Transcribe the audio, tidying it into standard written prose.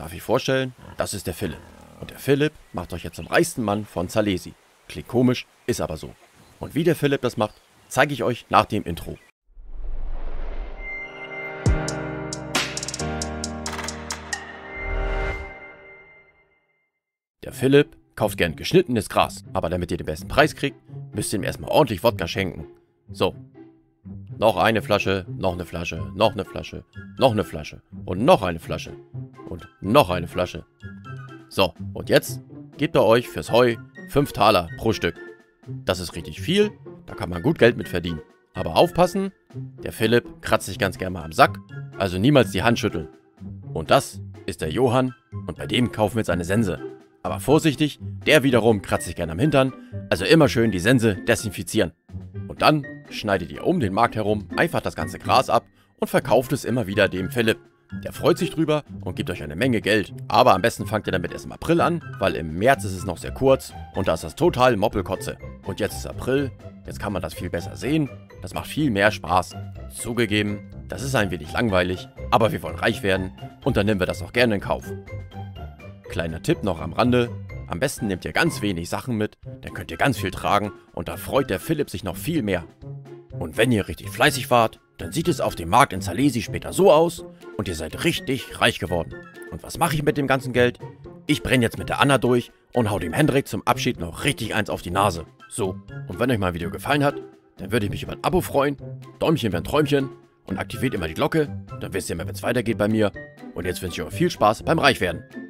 Darf ich vorstellen, das ist der Philipp. Und der Philipp macht euch jetzt zum reichsten Mann von Zalesi. Klingt komisch, ist aber so. Und wie der Philipp das macht, zeige ich euch nach dem Intro. Der Philipp kauft gern geschnittenes Gras, aber damit ihr den besten Preis kriegt, müsst ihr ihm erstmal ordentlich Wodka schenken. So. Noch eine Flasche, noch eine Flasche, noch eine Flasche, noch eine Flasche und noch eine Flasche und noch eine Flasche. So, und jetzt gebt er euch fürs Heu 5 Taler pro Stück. Das ist richtig viel, da kann man gut Geld mit verdienen. Aber aufpassen, der Philipp kratzt sich ganz gerne mal am Sack, also niemals die Hand schütteln. Und das ist der Johann und bei dem kaufen wir jetzt eine Sense. Aber vorsichtig, der wiederum kratzt sich gerne am Hintern, also immer schön die Sense desinfizieren. Und dann schneidet ihr um den Markt herum einfach das ganze Gras ab und verkauft es immer wieder dem Philipp. Der freut sich drüber und gibt euch eine Menge Geld. Aber am besten fangt ihr damit erst im April an, weil im März ist es noch sehr kurz und da ist das total Moppelkotze. Und jetzt ist April, jetzt kann man das viel besser sehen, das macht viel mehr Spaß. Zugegeben, das ist ein wenig langweilig, aber wir wollen reich werden und dann nehmen wir das auch gerne in Kauf. Kleiner Tipp noch am Rande, am besten nehmt ihr ganz wenig Sachen mit, dann könnt ihr ganz viel tragen und da freut der Philipp sich noch viel mehr. Und wenn ihr richtig fleißig wart, dann sieht es auf dem Markt in Zalesi später so aus und ihr seid richtig reich geworden. Und was mache ich mit dem ganzen Geld? Ich brenne jetzt mit der Anna durch und hau dem Hendrik zum Abschied noch richtig eins auf die Nase. So, und wenn euch mein Video gefallen hat, dann würde ich mich über ein Abo freuen, Däumchen wäre ein Träumchen und aktiviert immer die Glocke, dann wisst ihr immer, wenn es weitergeht bei mir. Und jetzt wünsche ich euch viel Spaß beim Reichwerden.